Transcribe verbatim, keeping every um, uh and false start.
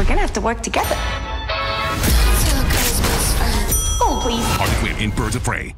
We're gonna have to work together. Oh, please. Harley Quinn in Birds of Prey.